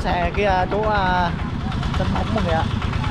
xe cái chỗ sân bóng mọi người ạ.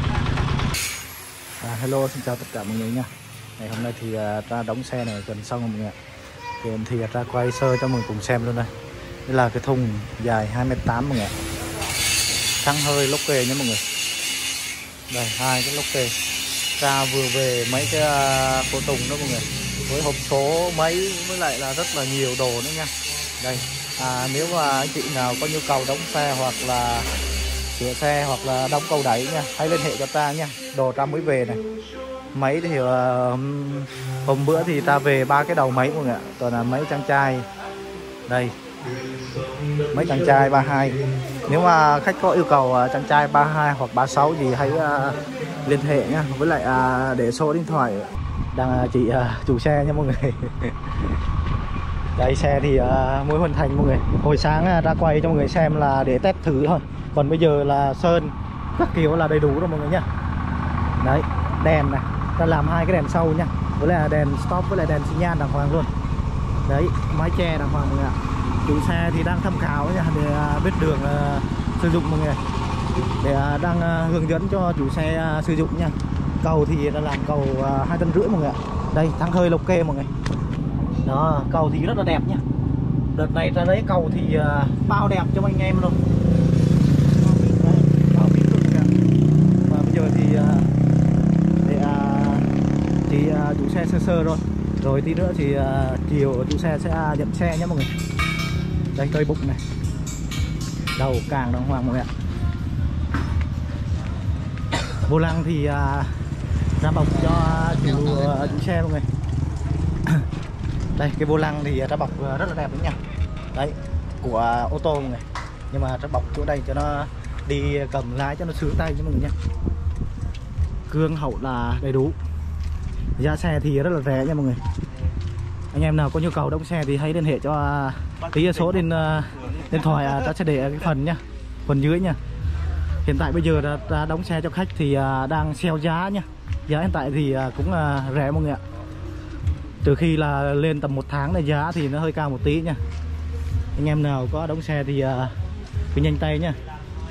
Hello, xin chào tất cả mọi người nha. Ngày hôm nay thì ta đóng xe này gần xong rồi mọi người ạ. Thì ta quay sơ cho mọi người cùng xem luôn đây. Đây là cái thùng dài 2m8 mọi người ạ. Xăng hơi lốc kê nhé mọi người. Đây, hai cái lốc kê. Ra vừa về mấy cái cô tùng đó mọi người. Với hộp số mấy với lại là rất là nhiều đồ nữa nha. Đây, nếu mà anh chị nào có nhu cầu đóng xe hoặc là sửa xe hoặc là đóng cầu đẩy nha, hãy liên hệ cho ta nha. Đồ ta mới về này. Máy thì hôm bữa thì ta về 3 cái đầu máy mọi người ạ. Toàn là máy trang trai. Đây, mấy chàng trai 32. Nếu mà khách có yêu cầu chàng trai 32 hoặc 36 gì hãy liên hệ nhá. Với lại để số điện thoại đang chị chủ xe nha mọi người. Đây, xe thì mới hoàn thành mọi người. Hồi sáng ra quay cho mọi người xem là để test thử thôi. Còn bây giờ là sơn các kiểu là đầy đủ rồi mọi người nhá. Đấy, đèn này, ta làm hai cái đèn sau nha. Với lại đèn stop với lại đèn xi nhan đàng hoàng luôn. Đấy, mái che đàng hoàng mọi người ạ. Chủ xe thì đang tham khảo nha, để biết đường sử dụng mọi người. Để đang hướng dẫn cho chủ xe sử dụng nha. Cầu thì đã làm cầu 2,5 tấn mọi người ạ. Đây, thắng hơi lộc kê mọi người. Đó, cầu thì rất là đẹp nhá. Đợt này ra đấy cầu thì bao đẹp cho anh em luôn. Bao biết luôn kìa. Và bây giờ thì để chỉ chủ xe sơ sơ rồi. Rồi tí nữa thì chiều chủ xe sẽ nhận xe nhé mọi người. Đây, cây bụng này, đầu càng đàng hoàng mọi người ạ. Vô lăng thì ra bọc cho chủ xe mọi người. Đây, cái vô lăng thì ra bọc rất là đẹp đấy nha. Đấy, của ô tô mọi người. Nhưng mà ra bọc chỗ đây cho nó đi cầm lái cho nó sướng tay cho mọi người nha. Cương hậu là đầy đủ. Giá xe thì rất là rẻ nha mọi người. Anh em nào có nhu cầu đóng xe thì hãy liên hệ cho tí số điện thoại, ta sẽ để cái phần nhá, phần dưới nha. Hiện tại bây giờ đã đóng xe cho khách thì đang sale giá nhá. Giá hiện tại thì cũng rẻ mọi người ạ. Từ khi là lên tầm 1 tháng này giá thì nó hơi cao một tí nha. Anh em nào có đóng xe thì cứ nhanh tay nhá.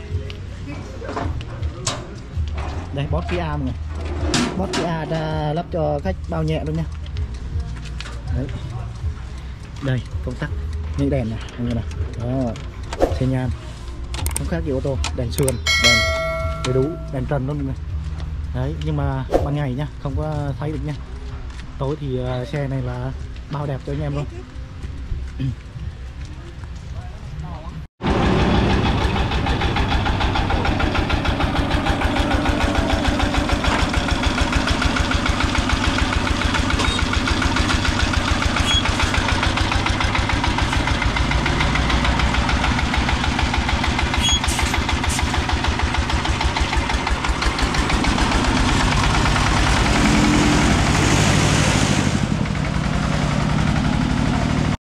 Đây, bót Kia mọi người. Bót Kia đã lắp cho khách bao nhẹ luôn nha. Đấy. Đây, công tắc những đèn này mọi người này. Đó, xe nhan không khác gì ô tô. Đèn sườn, đèn đầy đủ, đèn trần luôn mọi người. Đấy, nhưng mà ban ngày nhá, không có thấy được nha. Tối thì xe này là bao đẹp cho anh em luôn.